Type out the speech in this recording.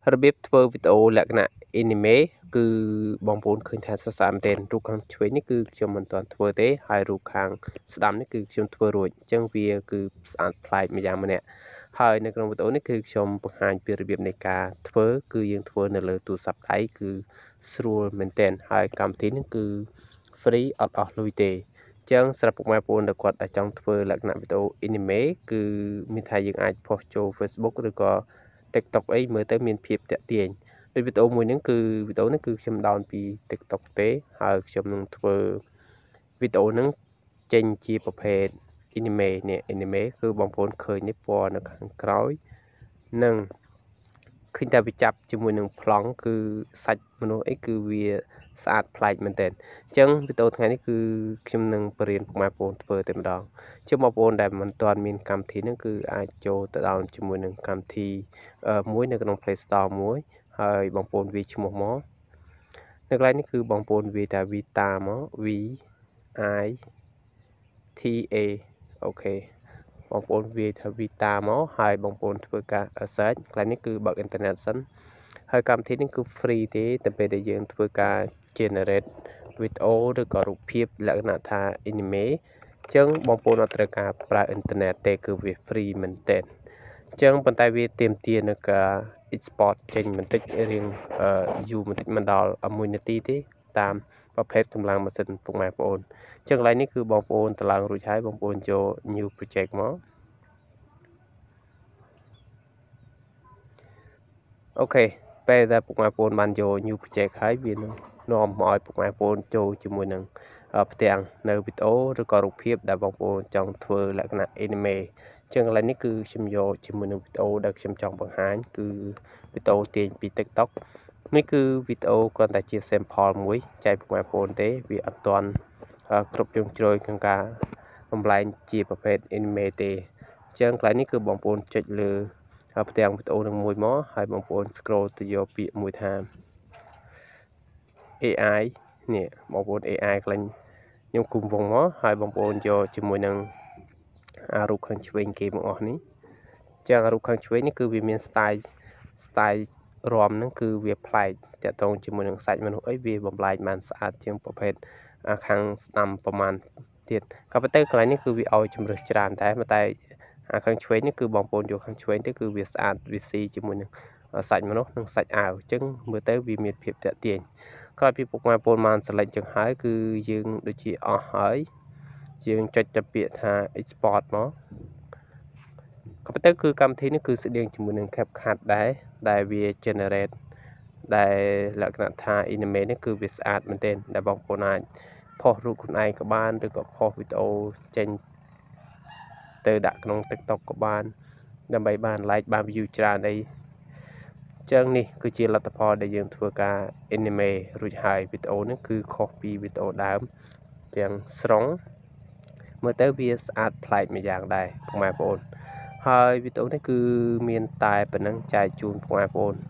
របៀបធ្វើវីដេអូលក្ខណៈ anime គឺបងប្អូនឃើញថាសរសើរមែនទែនរូបខាងឆ្វេងនេះគឺខ្ញុំមិនទាន់ធ្វើទេហើយរូបខាងស្ដាំនេះគឺខ្ញុំធ្វើរួចអញ្ចឹងវាគឺស្អាតប្លែកម្យ៉ាងម្នាក់ហើយនៅក្នុងវីដេអូនេះគឺខ្ញុំបង្ហាញពីរបៀបនៃការធ្វើគឺយើងធ្វើនៅលើទូរស័ព្ទដៃគឺស្រួលមែនទែនហើយកម្មវិធីនេះគឺ free អត់អស់លុយទេចឹងសម្រាប់ពុកម៉ែបងប្អូនដែលគាត់ចង់ធ្វើលក្ខណៈវីដេអូ anime គឺមានថាយើងអាចផុសចូល Facebook ឬក៏ TikTok អីមើលទៅមានភាពតាក់ទាញដូចវីដេអូមួយហ្នឹងគឺវីដេអូនេះគឺខ្ញុំដោនពី TikTok ទេហើយខ្ញុំនឹងធ្វើវីដេអូហ្នឹងចេញជាប្រភេទ anime នេះ anime គឺបងប្អូនឃើញនេះពណ៌នៅខាងក្រោយនិងឃើញតែវាចាប់ជាមួយនឹងប្លង់គឺសាច់មនុស្សអីគឺវាស្អាតប្លែកមែនទែនអញ្ចឹងវីដេអូថ្ងៃនេះគឺខ្ញុំនឹងបរៀនពុកម៉ែបងប្អូនធ្វើតែម្ដងជិះបងប្អូនដែលមិនទាន់មានកម្មវិធីហ្នឹងគឺអាចចូលទៅដោនជាមួយនឹងកម្មវិធីមួយនៅក្នុង Play Store មួយហើយបងប្អូនវាឈ្មោះមកនៅកន្លែងនេះគឺបងប្អូនវាថា Vita មក V I T A អូខេបងប្អូនវាថា Vita មកហើយបងប្អូនធ្វើការ search កន្លែងនេះគឺបើកអ៊ីនធឺណិតសិនហើយកម្មវិធីនេះគឺ free ទេតែពេលដែលយើងធ្វើការ generate វីដេអូឬក៏រូបភាពលក្ខណៈថា anime អញ្ចឹងបងប្អូនអត់ត្រូវការប្រើអ៊ីនធឺណិតទេគឺវា free មែនទែនអញ្ចឹងប៉ុន្តែវាទាមទារនៅការ export ចេញបន្តិចរៀងយូរបន្តិចមិនដល់1នាទីទេតាមប្រភេទកម្លាំងម៉ាស៊ីនពុកម៉ែបងប្អូនអញ្ចឹងកន្លែងនេះគឺបងប្អូនតម្លើងរួចហើយបងប្អូនចូល new project មកអូខេពេលដែលពុកម៉ែបងប្អូនបានយក new project ហើយវានឹងនាំមកឲ្យពុកម៉ែបងប្អូនចូលជាមួយនឹងផ្ទាំងនៅវីដេអូឬក៏រូបភាពដែលបងប្អូនចង់ធ្វើលក្ខណៈ anime ចឹងកន្លែងនេះគឺខ្ញុំយកជាមួយនឹងវីដេអូដែលខ្ញុំចង់បង្ហាញគឺវីដេអូទាញពី TikTok នេះគឺវីដេអូគ្រាន់តែជា sample មួយចែកពុកម៉ែបងប្អូនទេវាអត់ទាន់គ្រប់ជ្រុងជ្រោយក្នុងការបំលែងជាប្រភេទ anime ទេអញ្ចឹងកន្លែងនេះគឺបងប្អូនចុចលើផ្ទាំងវីដេអូនឹងមួយមកហើយបងប្អូន scroll ទៅយកពាក្យមួយថា AI នេះបងប្អូន AI កន្លែងខ្ញុំគុំវងមកហើយបងប្អូនយកជាមួយនឹងរូបខាងឆ្វេងគេទាំងអស់នេះចឹងរូបខាងឆ្វេងនេះគឺវាមាន style រំហ្នឹងគឺវាប្លែកតាក់ទងជាមួយនឹងសាច់មនុស្សអីវាបំលែងបានស្អាតជាងប្រភេទខាងស្ដាំប្រមាណទៀតក៏ប៉ុន្តែកន្លែងនេះគឺវាឲ្យជំរើសច្រើនតែខាងឆ្វេងនេះគឺបងប្អូនយកខាងឆ្វេងទៅគឺវាស្អាតវាស៊ីជាមួយនឹងសាច់មនុស្សនិងសាច់អាវអញ្ចឹងមើលទៅវាមានភាពតាក់ទាញក្រោយពីពុកម៉ែបងប្អូនបាន select ចឹងហើយគឺយើងដូចជាអស់ហើយយើងចុចទៅពាក្យថា export មកក៏ប៉ុន្តែគឺកម្មវិធីនេះគឺស្តៀងជាមួយនឹង CapCut ដែរដែលវា generate ដែលលក្ខណៈថា anime នេះគឺវាស្អាតមែនទែនដែលបងប្អូនអាចផុសរូបខ្លួនឯងក៏បានឬក៏ផុសវីដេអូចេញទៅដាក់ក្នុង TikTok ក៏បានដើម្បីបាន like បាន view ច្រើនអីចឹងនេះគឺជាលទ្ធផលដែលយើងធ្វើការ anime រួចហើយវីដេអូនេះគឺខុសពីវីដេអូដើមទាំងស្រុងមើលទៅវាស្អាតប្លែកម្យ៉ាងដែរពុកម៉ែបងប្អូនហើយវីដេអូនេះគឺមានតែប៉ុណ្ណឹងចែកជូនពុកម៉ែបងប្អូន